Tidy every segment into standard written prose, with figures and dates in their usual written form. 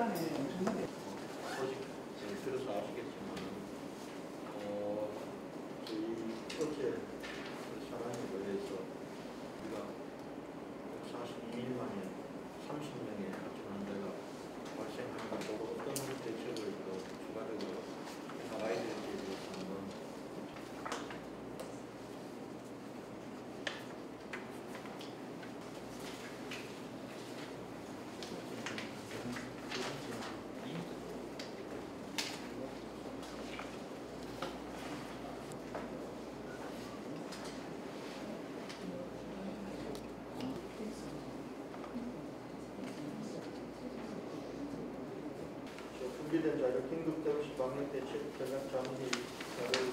시간에 엄청나게 소식 잘 들어서 아시겠지만 저희 어제 사람에 의해서 우리가 42일 만에 30명의 확진환자가 발생하는 걸 보고 어떤 대책을 더 추가적으로 나가야 될지에 대해서 한번 준비된 자료 긴급대응시 방역대책 전략자문회의를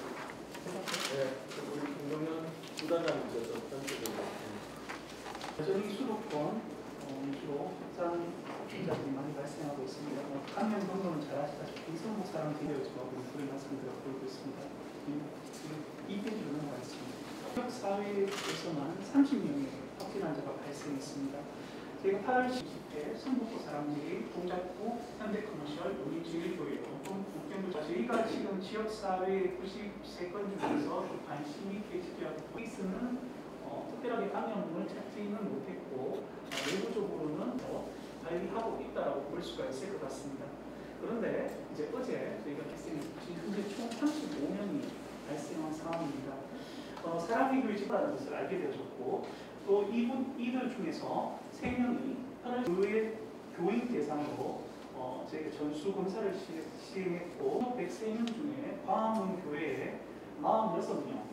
우리 김동현 부단장님께서 전체적으로 여전히 수도권 위주로 확산 확진자들이 많이 발생하고 있습니다. 감염 경로는 잘 아시다시피 성북 사람 비례지하고 그런 말씀들을 보이고 있습니다. 이 페이지로 넘어가겠습니다. 지역 사회에서만 30명의 확진 환자가 발생했습니다. 저희가 8월 10일 성북구 사람들이 동작구 현대커머셜 우리주일교회 저희가 지금 지역사회 93건 중에서 관심이 계시되었고 케이스는 특별하게 감염을 찾지는 못했고 내부적으로는 관리하고 있다고 볼 수가 있을 것 같습니다. 그런데 이제 어제 저희가 현재 총 35명이 발생한 상황입니다. 사람이 교육이라는 것을 알게 되어졌고 또 이들 중에서 3명이 교회 교인 대상으로 저희가 전수 검사를 시행했고 103명 중에 광화문 교회에 46명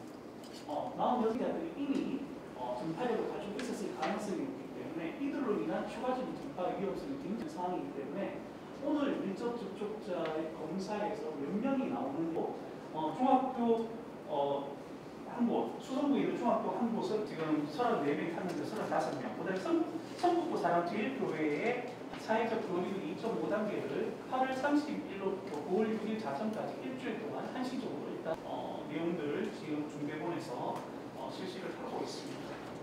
46명들이 이미 전파력을 가지고 있었을 가능성이 있기 때문에 이들로 인한 추가적인 전파 위험성이 굉장히 상황이기 때문에 오늘 밀접 접촉자의 검사에서 몇 명이 나오는 곳 중학교 한 곳, 수성구에 있는 중학교 한 곳은 지금 34명이 탔는데 35명. 그다음에 성북구 사랑제일교회의 사회적 거리두기 2.5단계를 8월 31일로부터 9월 6일 자정까지 일주일 동안 한시적으로 일단 내용들을 지금 중대본에서 실시를 하고 있습니다.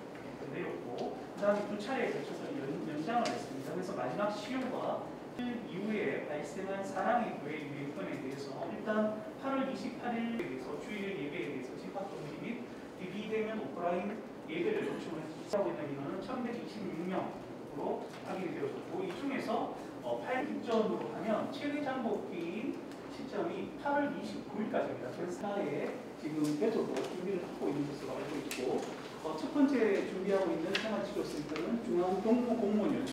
내렸고 그 다음에 2차례에 걸쳐서 연장을 했습니다. 그래서 마지막 시효가 이후에 발생한 사랑의 교회 유행권에 대해서 일단 8월 28일에 대해서 주일 예배에 대해서 집합정지 및 비대면 오프라인 예배를 요청을 하고 있는 인원은 1126명으로 확인이 되어졌고 이 중에서 8일전으로 하면 최대 잠복기인 시점이 8월 29일까지입니다. 그래서 사회에 지금 계속 준비를 하고 있는 것으로 알고 있고 첫 번째 준비하고 있는 생활치료센터는 중앙동부공무원